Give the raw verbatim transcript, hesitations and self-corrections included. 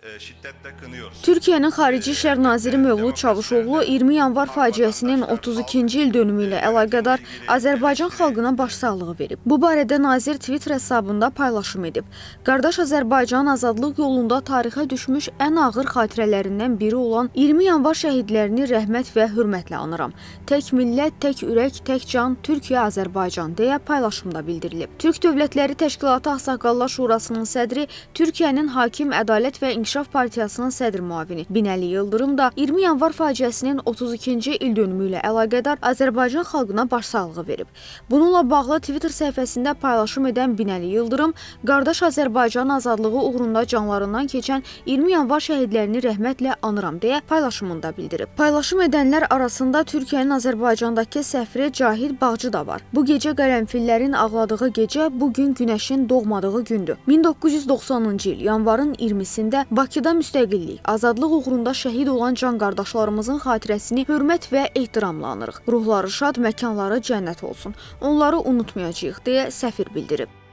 şiddetle kınıyoruz. Türkiyənin Xarici İşlər Naziri Mövlud Çavuşoğlu iyirmi yanvar faciəsinin otuz ikinci il dönümü ilə əlaqədar Azərbaycan xalqına başsağlığı verib. Bu barədə nazir Twitter hesabında paylaşım edib. Qardaş Azərbaycan azadlıq yolunda tarixə düşmüş ən ağır xatirələrindən biri olan iyirmi yanvar şəhidlərini rəhmət və hörmətlə anıram. Tək millət, tək ürək, tək can, Türkiyə, Azərbaycan deyə paylaşımda bildirilib. Türk Dövlətləri Təşkilatı Ağsaqqallar Şurasının sədri, Türkiyənin Hakim, Ədalət və İnkişaf Partiyasının sədr müavini Binəli Yıldırım da iyirmi yanvar faciəsinin otuz ikinci il dönümü ilə əlaqədar Azərbaycan xalqına başsağlığı verib. Bununla bağlı Twitter səhifəsində paylaşım edən Binəli Yıldırım, qardaş Azərbaycan azadlığı uğrunda canlarından keçən iyirmi yanvar şəhidlərini rəhmətlə anıram deyə paylaşımında bildirib. Paylaşım edənlər arasında Türkiyənin Azərbaycandakı səfiri Cahid Bağcı da var. Bu gecə qərənfillərin ağladığı gecə, bugün günəşin doğmadığı gündür. min doqquz yüz doxsanıncı il yanvarın iyirmisində Bakıda müstəqillik, azadlıq uğrunda şəhid olan can qardaşlarımızın xatirəsini hörmət və ehtiramla anırıq. Ruhları şad, məkanları cənnət olsun. Onları unutmayacağıq deyə səfir bildirib.